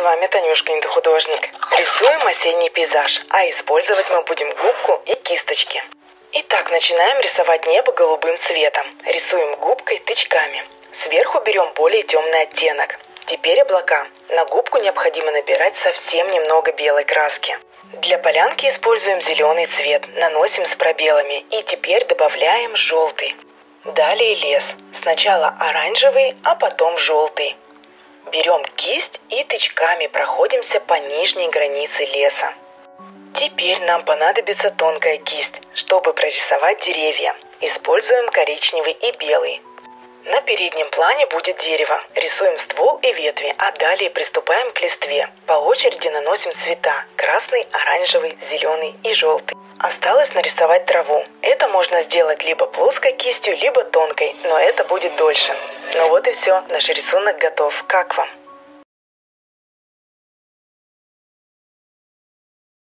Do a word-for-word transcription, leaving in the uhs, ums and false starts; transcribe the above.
вами Танюшка, Индохудожник. Рисуем осенний пейзаж, а использовать мы будем губку и кисточки. Итак, начинаем рисовать небо голубым цветом. Рисуем губкой тычками. Сверху берем более темный оттенок. Теперь облака. На губку необходимо набирать совсем немного белой краски. Для полянки используем зеленый цвет, наносим с пробелами и теперь добавляем желтый. Далее лес. Сначала оранжевый, а потом желтый. Берем кисть и тычками проходимся по нижней границе леса. Теперь нам понадобится тонкая кисть, чтобы прорисовать деревья. Используем коричневый и белый. На переднем плане будет дерево. Рисуем ствол и ветви, а далее приступаем к листве. По очереди наносим цвета – красный, оранжевый, зеленый и желтый. Осталось нарисовать траву. Это можно сделать либо плоской кистью, либо тонкой, но это будет дольше. Ну вот и все, наш рисунок готов. Как вам?